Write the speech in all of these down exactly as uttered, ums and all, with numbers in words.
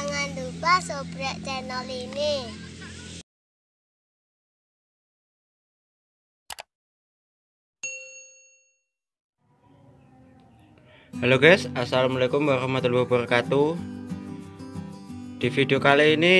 Jangan lupa subscribe channel ini. Halo guys, assalamualaikum warahmatullahi wabarakatuh. Di video kali ini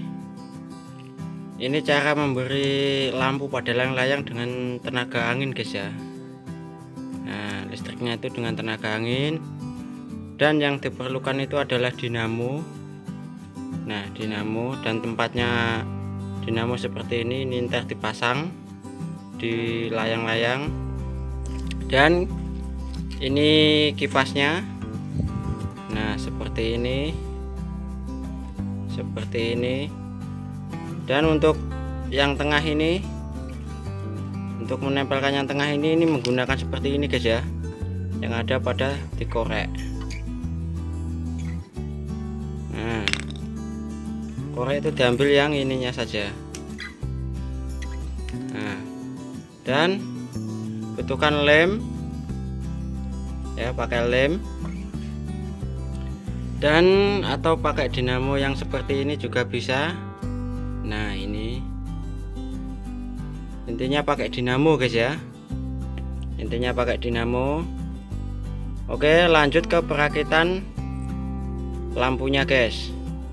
Ini cara memberi lampu pada layang-layang dengan tenaga angin guys ya. Nah, listriknya itu dengan tenaga angin. Dan yang diperlukan itu adalah dinamo. Nah, dinamo dan tempatnya dinamo seperti ini. Ini ntar dipasang di layang-layang. Dan ini kipasnya. Nah, seperti ini. Seperti ini. Dan untuk yang tengah ini, untuk menempelkan yang tengah ini, ini menggunakan seperti ini guys ya, yang ada pada dikorek. Nah, korek itu diambil yang ininya saja. Nah, dan butuhkan lem ya, pakai lem dan atau pakai dinamo yang seperti ini juga bisa. Nah, ini intinya pakai dinamo guys ya, intinya pakai dinamo. Oke, lanjut ke perakitan lampunya guys.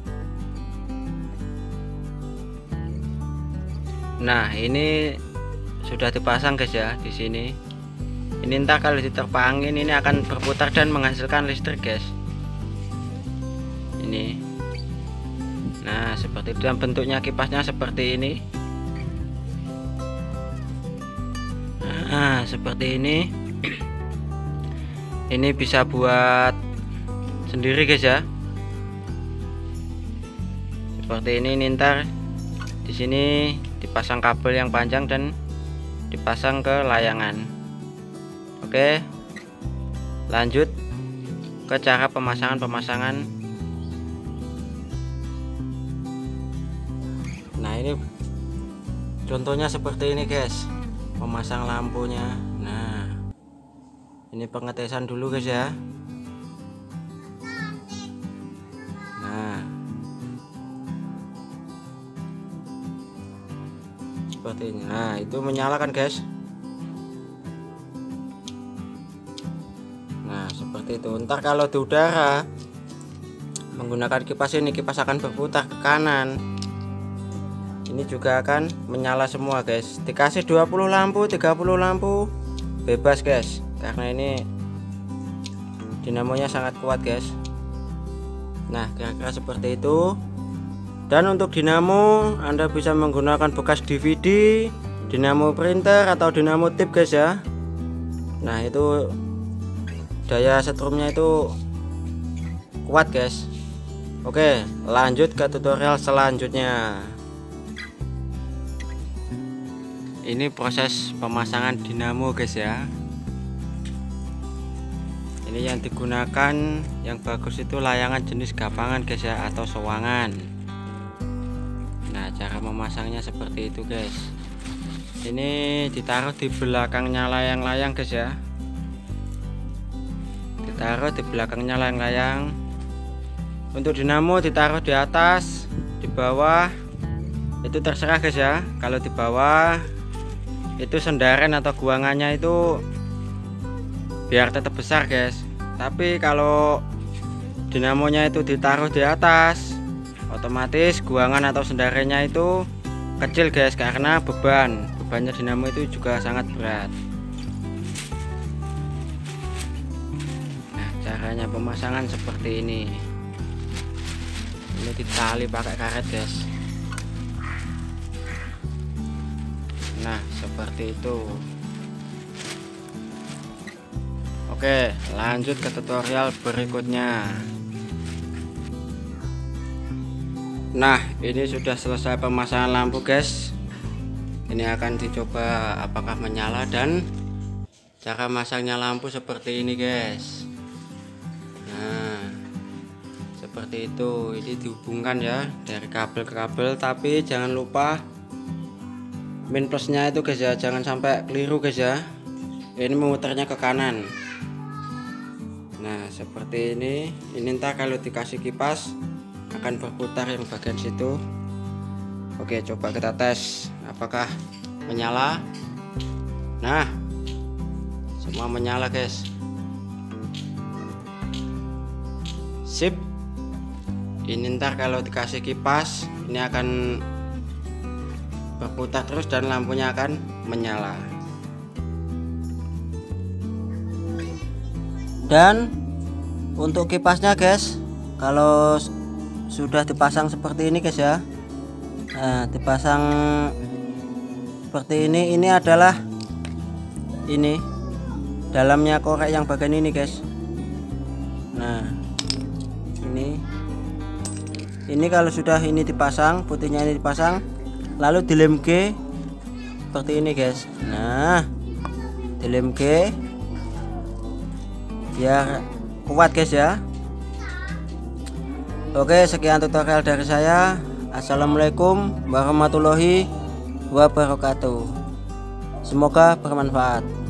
Nah, ini sudah dipasang guys ya di sini. Ini entah kalau diterpa angin ini akan berputar dan menghasilkan listrik guys. Ini. Nah, seperti itu, dan bentuknya kipasnya seperti ini. Nah, seperti ini. Ini bisa buat sendiri guys ya. Seperti ini, ini ntar di sini dipasang kabel yang panjang dan dipasang ke layangan. Oke, lanjut ke cara pemasangan-pemasangan. Nah, ini contohnya seperti ini guys, memasang lampunya. Nah, ini pengetesan dulu guys ya. Nah, seperti ini. Nah, itu menyalakan guys. Nah, seperti itu. Ntar kalau di udara menggunakan kipas ini, kipas akan berputar ke kanan. Ini juga akan menyala semua guys. Dikasih dua puluh lampu, tiga puluh lampu, bebas guys, karena ini dinamonya sangat kuat guys. Nah, kira-kira seperti itu. Dan untuk dinamo Anda bisa menggunakan bekas D V D, dinamo printer atau dinamo tip guys ya. Nah, itu daya setrumnya itu kuat guys. Oke, lanjut ke tutorial selanjutnya. Ini proses pemasangan dinamo guys ya. Ini yang digunakan yang bagus itu layangan jenis gapangan guys ya, atau sewangan. Nah, cara memasangnya seperti itu guys. Ini ditaruh di belakangnya layang-layang guys ya. Ditaruh di belakangnya layang-layang. Untuk dinamo ditaruh di atas, di bawah. Itu terserah guys ya. Kalau di bawah itu sendaren atau guangannya itu biar tetap besar guys. Tapi kalau dinamonya itu ditaruh di atas, otomatis guangan atau sendarannya itu kecil guys, karena beban bebannya dinamo itu juga sangat berat. Nah, caranya pemasangan seperti ini. Ini ditali pakai karet guys. Nah, seperti itu. Oke, lanjut ke tutorial berikutnya. Nah, ini sudah selesai pemasangan lampu guys. Ini akan dicoba apakah menyala, dan cara masangnya lampu seperti ini guys. Nah, seperti itu. Ini dihubungkan ya dari kabel ke kabel, tapi jangan lupa min plusnya itu guys ya, jangan sampai keliru guys ya. Ini memutarnya ke kanan. Nah, seperti ini. Ini entah kalau dikasih kipas akan berputar yang bagian situ. Oke, coba kita tes apakah menyala. Nah, semua menyala guys. Sip. Ini ntar kalau dikasih kipas ini akan berputar terus dan lampunya akan menyala. Dan untuk kipasnya guys, kalau sudah dipasang seperti ini guys ya, nah dipasang seperti ini, ini adalah ini dalamnya korek yang bagian ini guys. Nah ini ini kalau sudah ini dipasang, putihnya ini dipasang, lalu dilem G seperti ini guys. Nah dilem G biar kuat guys ya. Oke, sekian tutorial dari saya. Assalamualaikum warahmatullahi wabarakatuh. Semoga bermanfaat.